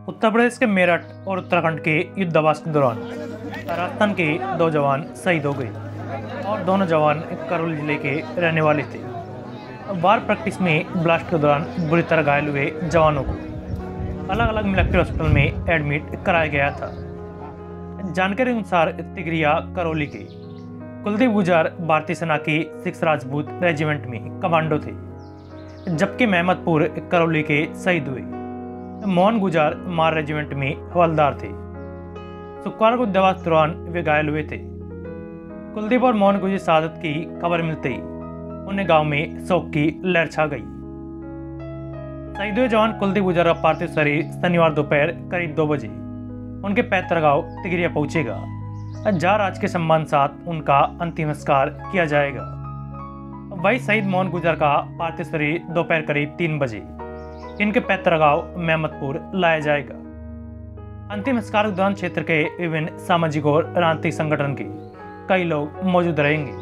उत्तर प्रदेश के मेरठ और उत्तराखंड के युद्धाभ्यास के दौरान राजस्थान के 2 जवान शहीद हो गए और दोनों जवान करौली जिले के रहने वाले थे। वार प्रैक्टिस में ब्लास्ट के दौरान बुरी तरह घायल हुए जवानों को अलग अलग मिलिट्री हॉस्पिटल में एडमिट कराया गया था। जानकारी अनुसार तिगरिया करौली के कुलदीप गुजर भारतीय सेना के 6 राजपूत रेजिमेंट में कमांडो थे, जबकि महमदपुर करौली के शहीद हुए मोहन गुजर मार रेजिमेंट में हवलदार थे। शुक्रवार को युद्धाभ्यास के दौरान वे घायल हुए थे। कुलदीप और मोहन गुजर शहादत की खबर मिलते ही उन्हें गांव में शोक की लहर छा गई। शहीद हुए जवान कुलदीप गुजर का पार्थिव शरीर शनिवार दोपहर करीब 2 बजे उनके पैतृक गांव तिगरिया पहुंचेगा, जहां राजकीय सम्मान साथ उनका अंतिम संस्कार किया जाएगा। वही शहीद मोहन गुजर का पार्थिव शरीर दोपहर करीब 3 बजे इनके पैतृक गांव महमदपुर लाया जाएगा। अंतिम संस्कार के दौरान क्षेत्र के विभिन्न सामाजिक और राजनीतिक संगठन के कई लोग मौजूद रहेंगे।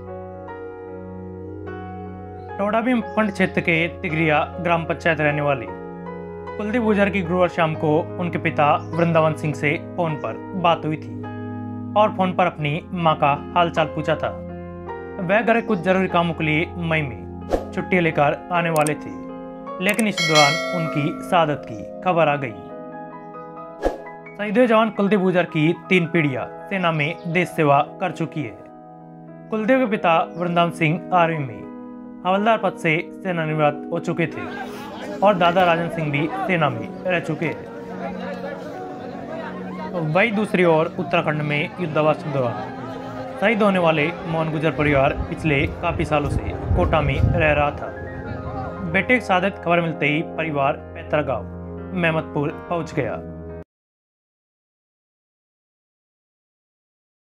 टोडाभीम उपखंड क्षेत्र के तिगरिया ग्राम पंचायत रहने वाले कुलदीप गुजर की गुरुवार शाम को उनके पिता वृंदावन सिंह से फोन पर बात हुई थी और फोन पर अपनी मां का हालचाल पूछा था। वह घर कुछ जरूरी कामों के लिए मई में छुट्टी लेकर आने वाले थे, लेकिन इस दौरान उनकी शहादत की खबर आ गई। शहीद हुए जवान कुलदीप गुजर की 3 पीढ़ियां सेना में देश सेवा कर चुकी है। कुलदीप के पिता वृंदावन सिंह आर्मी में हवलदार पद से सेवानिवृत्त हो चुके थे और दादा राजन सिंह भी सेना में रह चुके हैं। वही दूसरी ओर उत्तराखंड में युद्धाभ्यास के दौरान शहीद होने वाले मोहन गुजर परिवार पिछले काफी सालों से कोटा में रह रहा था। बेटे की शहादत खबर मिलते ही परिवार पैतृक गांव महमदपुर पहुंच गया।